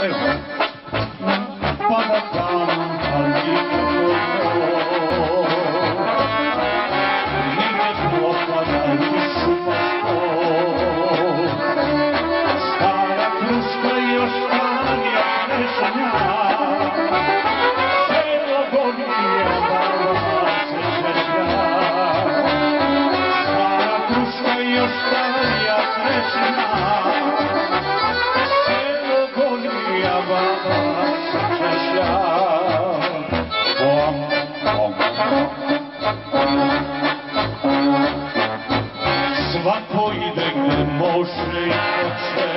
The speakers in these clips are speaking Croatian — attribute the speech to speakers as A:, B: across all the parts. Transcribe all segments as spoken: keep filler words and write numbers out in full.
A: Svako ide gde može i hoće,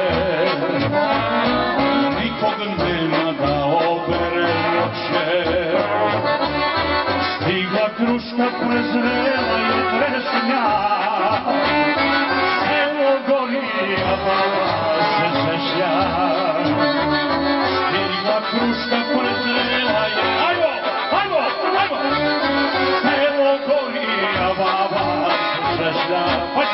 A: nikog nema da obere noće. Stigla kruška prezrela i trešnja, selo gori, a baba se zešlja. Stigla kruška prezrela i, ajmo, ajmo, ajmo, selo gori, a baba se zešlja.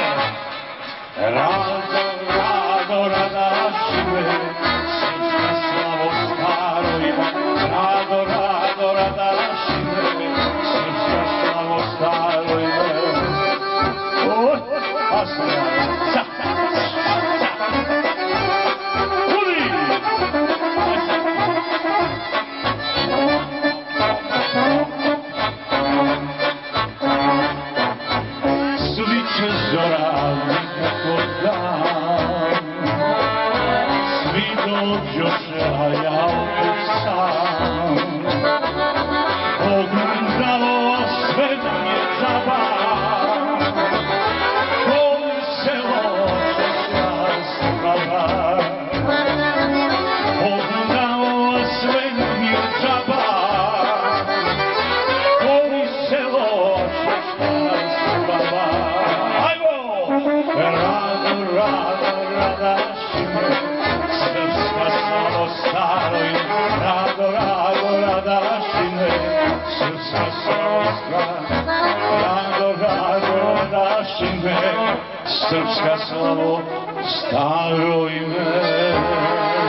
A: Rado, rado, radašime, srpska slavo staro ima. Rado, rado, radašime, srpska slavo staro ima. O, a sve, sa, sa, sa, udi! Sviće zora, svi dođoše, a ja opet sam. Ogledalo sve mi je zabav, koji selo češlja strava. Ogledalo sve mi je zabav, koji selo češlja strava. Ajmo! Rado, rado, radašime, srpska slavo staro ima. Rado, rado, radašine, srpska slavo staro. Rado, rado, radašine, srpska slavo staro ime.